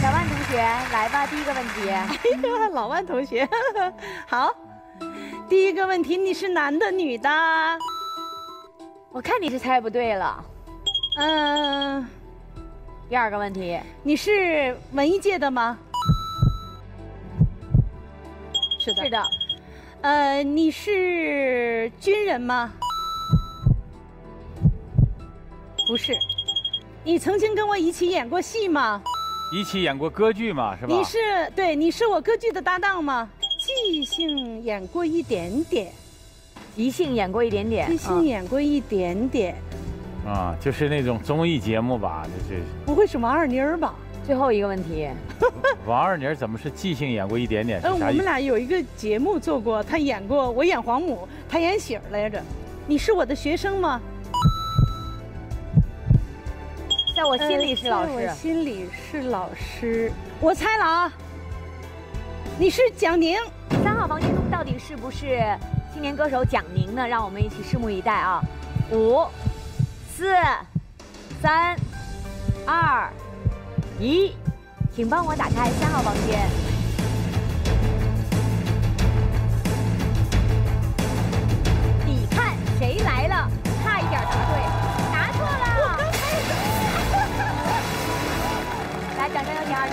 小万同学，来吧，第一个问题。 哎呀，老万同学，好，第一个问题，你是男的女的？ 我看你是猜不对了。第二个问题， 你是文艺界的吗？是的。 是的。 你是军人吗？不是。你曾经跟我一起演过戏吗？ 一起演过歌剧嘛，是吧？ 你是我歌剧的搭档吗？即兴演过一点点。 即兴演过一点点。 即兴演过一点点。 啊，就是那种综艺节目吧，就是。 不会是王二妮儿吧？ 最后一个问题。 王二妮怎么是即兴演过一点点？ 我们俩有一个节目做过，她演过，我演黄母，她演喜儿来着。你是我的学生吗？ 在我心里是老师。 在我心里是老师。我猜了啊，你是蒋宁。 3号房间中到底是不是青年歌手蒋宁呢？让我们一起拭目以待啊！5、4、3、2、1，请帮我打开3号房间。你看谁来了？差一点答对，答错了。来，掌声有请二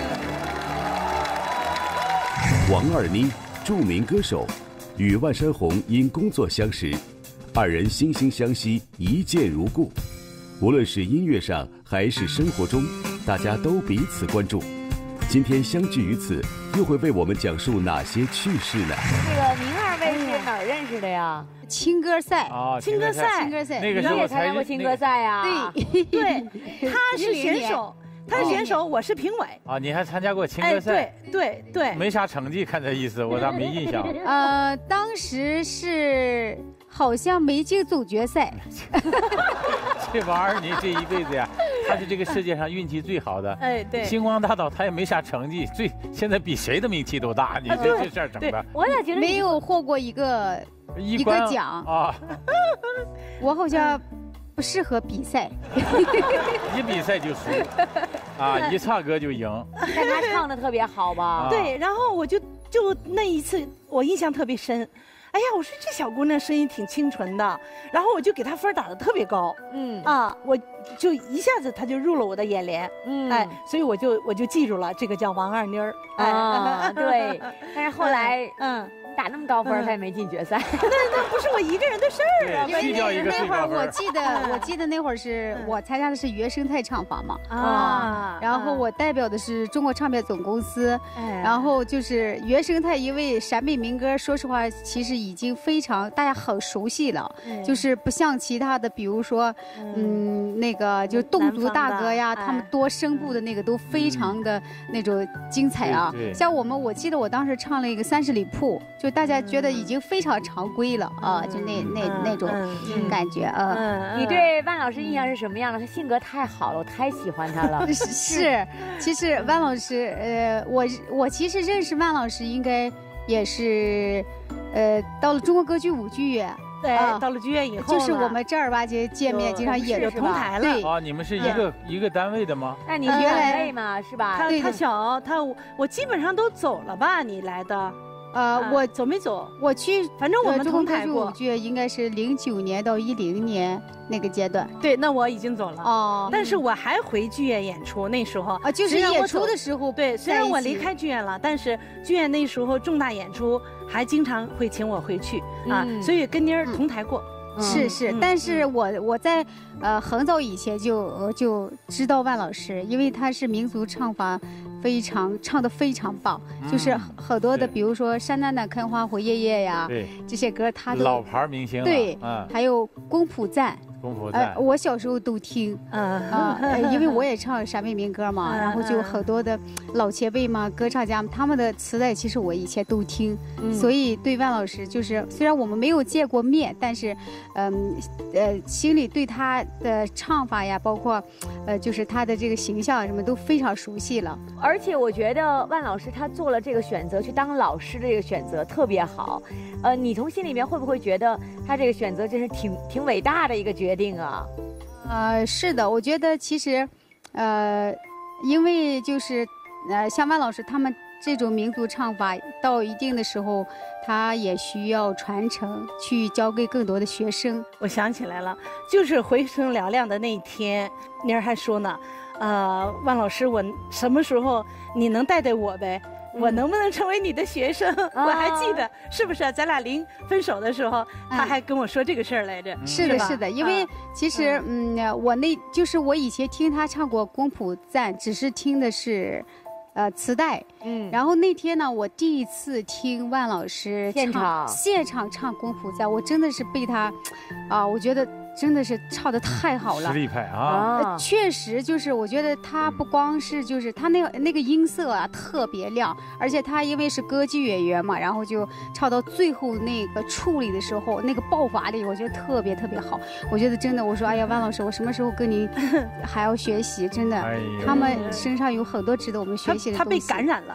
妮。 王二妮，著名歌手，与万山红因工作相识，二人惺惺相惜，一见如故。无论是音乐上还是生活中，大家都彼此关注。今天相聚于此，又会为我们讲述哪些趣事呢？ 这个您二位是哪儿认识的呀？ 青歌赛啊， 青歌赛， 青歌赛， 那个时候你也参加过青歌赛呀？ 对，他是选手。他是选手，我是评委啊！你还参加过青歌赛？ 对， 没啥成绩，看这意思，我咋没印象？ 当时是好像没进总决赛。 这王二妮这一辈子呀，她是这个世界上运气最好的。 哎，对， 星光大道她也没啥成绩，现在比谁的名气都大。你这事儿整的， 我咋觉得没有获过一个奖啊？ 我好像。不适合比赛， 一比赛就输，啊，一唱歌就赢。 但他唱的特别好吧？ 对，然后我就那一次，我印象特别深。哎呀，我说这小姑娘声音挺清纯的，然后我就给她分打得特别高。我就一下子她就入了我的眼帘。所以我就记住了，这个叫王二妮儿。 对。但是后来，打那么高分，他也没进决赛。 那不是我一个人的事儿啊！ 因为那会儿我记得那会儿是我参加的是原生态唱法嘛然后我代表的是中国唱片总公司，然后就是原生态，因为陕北民歌，说实话其实已经非常大家很熟悉了，就是不像其他的，比如说那个就是侗族大歌呀，他们多声部的那个都非常的那种精彩啊。像我记得我当时唱了一个30里铺。就大家觉得已经非常常规了啊，就那种感觉你对万老师印象是什么样的？他性格太好了，我太喜欢他了。 是，其实万老师，我其实认识万老师应该也是，到了中国歌剧舞剧院。 对，到了剧院以后， 就是我们正儿八经见面，经常演有同台了。 对啊，你们是一个单位的吗？ 那你原来嘛是吧？ 他小，我基本上都走了吧？你来的。我走没走？ 我去， 反正我们同台过。 舞剧应该是09年到10年那个阶段。 对，那我已经走了哦。但是我还回剧院演出，那时候就是演出的时候。对， 虽然我离开剧院了，但是剧院那时候重大演出还经常会请我回去啊，所以跟妮儿同台过。 是，但是我在很早以前就知道万老师，因为他是民族唱法唱得非常棒，就是很多的，比如说《山丹丹看花回叶叶》呀，这些歌他都老牌明星对，还有《公仆赞》。我小时候都听，因为我也唱陕北民歌嘛，然后就很多的老前辈嘛，歌唱家他们的磁带，其实我以前都听，所以对万老师就是虽然我们没有见过面，但是，心里对他的唱法呀，包括，就是他的这个形象什么都非常熟悉了。 而且我觉得万老师他做了这个选择，去当老师的这个选择特别好。你从心里面会不会觉得他这个选择真是挺伟大的一个决定啊？ 是的，我觉得其实，因为就是像万老师他们这种民族唱法，到一定的时候，他也需要传承，去教给更多的学生。 我想起来了，就是回声嘹亮的那一天，妮儿还说呢，万老师，我什么时候你能带我呗？我能不能成为你的学生？我还记得，是不是？咱俩临分手的时候，他还跟我说这个事儿来着。 是的，是的，因为其实，我以前听他唱过《公仆赞》，只是听的是，磁带。然后那天呢，我第一次听万老师现场唱《公仆赞》，我真的是被他，我觉得。真的是唱得太好了， 实力派啊！ 确实就是我觉得他不光是就是他那个音色啊特别亮，而且他因为是歌剧演员嘛，然后就唱到最后那个处理的时候，那个爆发力我觉得特别特别好。我觉得真的，我说哎呀，万老师，我什么时候跟您还要学习？真的，他们身上有很多值得我们学习的东西。 他被感染了。